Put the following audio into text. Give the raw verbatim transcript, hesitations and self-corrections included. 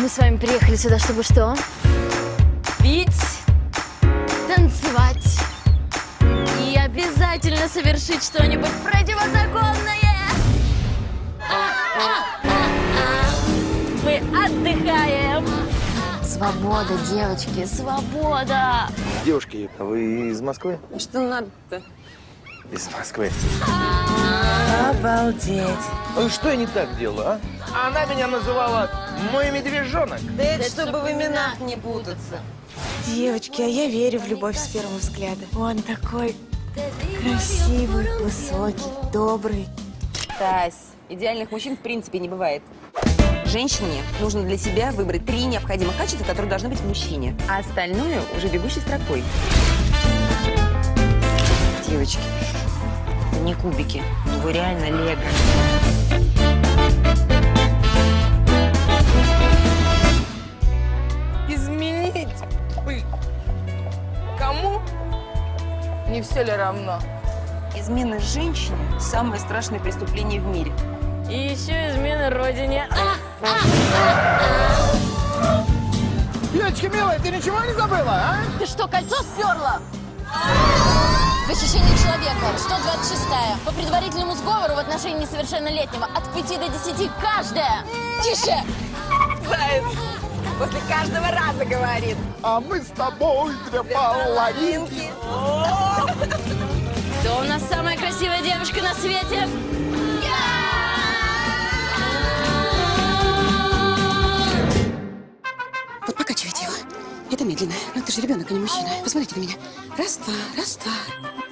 Мы с вами приехали сюда, чтобы что? Пить, танцевать и обязательно совершить что-нибудь противозаконное. Мы отдыхаем. Свобода, девочки, свобода. Девушки, а вы из Москвы? Что надо-то? Из Москвы. Обалдеть. Ну что я не так делаю, а? Она меня называла мой медвежонок. Да это, чтобы в именах не путаться. Девочки, а я верю в любовь с первого взгляда. Он такой красивый, высокий, добрый. Тась, идеальных мужчин в принципе не бывает. Женщине нужно для себя выбрать три необходимых качества, которые должны быть в мужчине, а остальное уже бегущей строкой. Девочки, это не кубики, у него реально лего. Изменить? Ой. Кому? Не все ли равно? Измена женщине – самое страшное преступление в мире. И еще измена родине. Яночка, милая, ты ничего не забыла, а? Ты что, кольцо сперла? Похищение человека. сто двадцать шестая. По предварительному сговору в отношении несовершеннолетнего от пяти до десяти каждая. Тише! Заяц после каждого раза говорит. А мы с тобой две половинки. Кто у нас самая красивая девушка на свете? Вот покачивайте его. Это медленно. Но ты же ребенок, а не мужчина. Посмотрите на меня. Раз, два, раз, два.